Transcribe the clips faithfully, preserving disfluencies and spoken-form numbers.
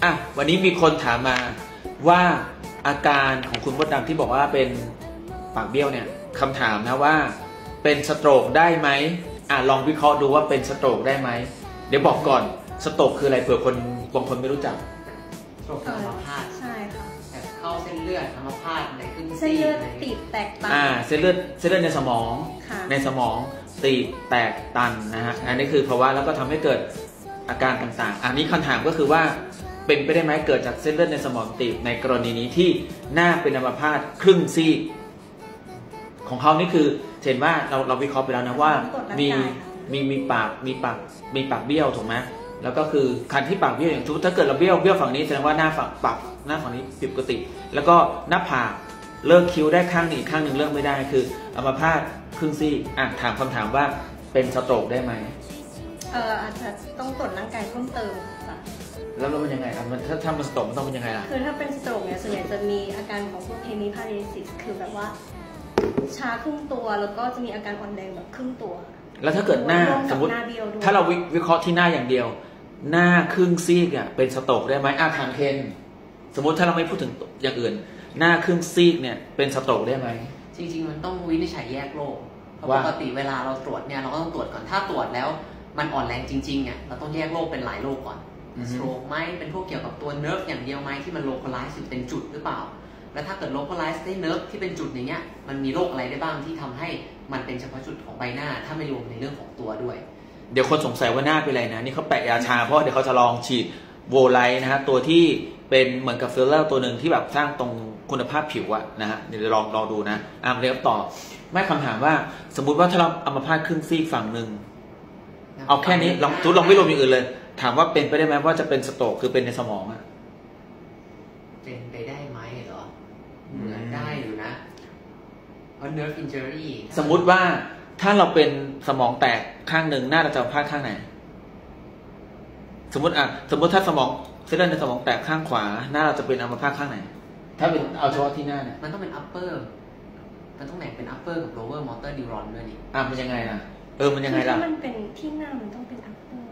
อ่ะวันนี้มีคนถามมาว่าอาการของคุณมดดำที่บอกว่าเป็นปากเบี้ยวเนี่ยคำถามนะว่าเป็นสโตรกได้ไหมอ่ะลองวิเคราะห์ดูว่าเป็นสโตรกได้ไหมเดี๋ยวบอกก่อนสโตรกคืออะไรเผื่อคนบางคนไม่รู้จักสโตรกอัมพาตใช่ค่ะแบบเข้าเส้นเลือดอัมพาตในขึ้นเส้นเลือดตีบแตกตันอ่าเส้นเลือดเส้นเลือดในสมองในสมองตีบแตกตันนะฮะอันนี้คือภาวะแล้วก็ทำให้เกิดอาการต่างๆอันนี้คำถามก็คือว่าเป็นไปได้ไหมเกิดจากเส้นเลือดในสมองตีบในกรณีนี้ที่หน้าเป็นอัมพาตครึ่งซีกของเขานี่คือเห็นว่าเราเราวิเคราะห์ไปแล้วนะว่ามีมีมีปากมีปากมีปากเบี้ยวถูกไหมแล้วก็คือคันที่ปากเบี้ยวอย่างทุกถ้าเกิดเราเบี้ยวเบี้ยวฝั่งนี้แสดงว่าหน้าฝั่งปากหน้าฝั่งนี้ผิดปกติแล้วก็หน้าผากเลิกคิ้วได้ข้างนี้อีกข้างหนึ่งเลิกไม่ได้คืออัมพาตครึ่งซีกอ่ะถามคำถามว่าเป็นสโตรกได้ไหมเอ่ออาจจะต้องตรวจร่างกายเพิ่มเติมค่ะแล้วมันยังไงอ่ะมันถ้าถ้ามันสโตรกมันต้องเป็นยังไงล่ะคือถ้าเป็นสโตรกเนี่ยส่วนใหญ่จะมีอาการของพวกเฮมิพาราลิซิสคือแบบว่าชาครึ่งตัวแล้วก็จะมีอาการอ่อนแรงแบบครึ่งตัวแล้วถ้าเกิดหน้าสมมติถ้าเราวิเคราะห์ที่หน้าอย่างเดียวหน้าครึ่งซีกอ่ะเป็นสโตรกได้ไหมอาถามเคนสมมติถ้าเราไม่พูดถึงอย่างอื่นหน้าครึ่งซีกเนี่ยเป็นสโตรกได้ไหมจริงๆมันต้องวินิจฉัยแยกโรคเพราะปกติเวลาเราตรวจเนี่ยเราก็ต้องตรวจก่อนถ้าตรวจแล้วมันอ่อนแรงจริงๆเนี่ยเราต้องแยกโรคเป็นหลายโรคก่อนสโตรกไหมเป็นพวกเกี่ยวกับตัวเนิร์ฟอย่างเดียวไหมที่มันโลคอลไลซ์เป็นจุดหรือเปล่าแล้วถ้าเกิดโลคอลไลซ์ได้เนิร์ฟที่เป็นจุดอย่างเงี้ยมันมีโรคอะไรได้บ้างที่ทำให้มันเป็นเฉพาะจุดของใบหน้าถ้าไม่รวมในเรื่องของตัวด้วยเดี๋ยวคนสงสัยว่าหน้าเป็นอะไรนะนี่เขาแปะยาชาเพราะเดี๋ยวเขาจะลองฉีดโวไลท์นะฮะตัวที่เป็นเหมือนกับฟิลเลอร์ตัวหนึ่งที่แบบสร้างตรงคุณภาพผิวอะนะฮะเดี๋ยวลองลองดูนะอ่ะเรียบต่อไม่คำถามว่าสมมุติว่าถ้าเราอัมพาตครึ่งซีกฝั่งหนึ่งเอาแค่นี้ลองทุกลองไม่รวมอย่างอื่นเลยถามว่าเป็นไปได้ไหมว่าจะเป็นสโตรกคือเป็นในสมองอะเป็นไปได้ไหมเหรอเหมือนได้อยู่นะเพราะ nerve injury สมมุติว่าถ้าเราเป็นสมองแตกข้างหนึ่งหน้าเราจะอัมพาตข้างไหนสมมติอ่ะสมมติถ้าสมองเส้นเลือดในสมองแตกข้างขวาหน้าเราจะเป็นอัมพาตข้างไหนถ้าเป็นเอาเฉพาะที่หน้าเนี่ยมันต้องเป็น upper มันต้องแบ่งเป็น upper กับ lower motor neuron ด้วยนี่อ่ะมันยังไงล่ะเออมันยังไงล่ะถ้ามันเป็นที่หน้ามันต้องเป็น upper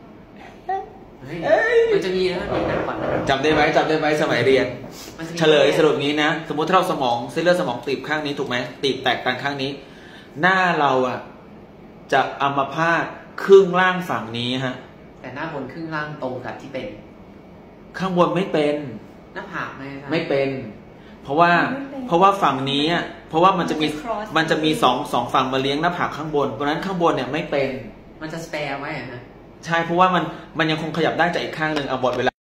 มันจะมีนะมีแบบก่อนจำได้ไหมจำได้ไหมสมัยเรียนเฉลยสรุปนี้นะสมมติถ้าเราสมองเส้นเลือดสมองตีบข้างนี้ถูกไหมตีบแตกกันข้างนี้หน้าเราอ่ะจะอัมพาตครึ่งล่างฝั่งนี้ฮะแต่หน้าบนครึ่งล่างตรงกับที่เป็นข้างบนไม่เป็นหน้าผากไม่ไม่เป็นเพราะว่าเพราะว่าฝั่งนี้เพราะว่ามันจะมีมันจะมีสองสองฝั่งมาเลี้ยงหน้าผากข้างบนเพราะนั้นข้างบนเนี่ยไม่เป็นมันจะสเปร์ไว้ฮะใช่เพราะว่ามันมันยังคงขยับได้จากอีกข้างหนึ่งเอาหมดเวลา